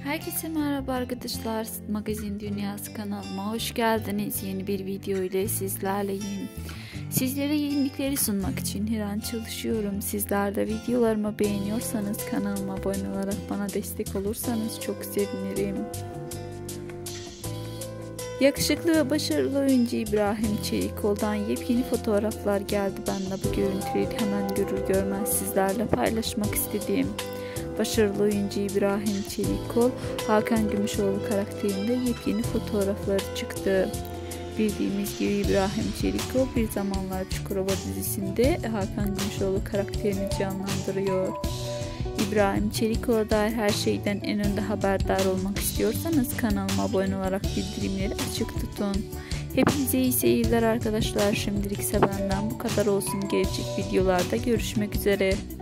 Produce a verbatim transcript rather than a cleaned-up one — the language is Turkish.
Herkese merhaba arkadaşlar, Magazin Dünyası kanalıma hoş geldiniz. Yeni bir video ile sizlerleyim. Sizlere yenilikleri sunmak için her an çalışıyorum. Sizler de videolarımı beğeniyorsanız kanalıma abone olarak bana destek olursanız çok sevinirim. Yakışıklı ve başarılı oyuncu İbrahim Çelikol'dan yepyeni fotoğraflar geldi. Ben de bu görüntüleri hemen görür görmez sizlerle paylaşmak istedim. Başarılı oyuncu İbrahim Çelikol, Hakan Gümüşoğlu karakterinde yepyeni fotoğrafları çıktı. Bildiğimiz gibi İbrahim Çelikol bir zamanlar Çukurova dizisinde Hakan Gümüşoğlu karakterini canlandırıyor. İbrahim Çelikol'a dair her şeyden en önde haberdar olmak istiyorsanız kanalıma abone olarak bildirimleri açık tutun. Hepinize iyi seyirler arkadaşlar. Şimdilik ise benden bu kadar olsun. Gelecek videolarda görüşmek üzere.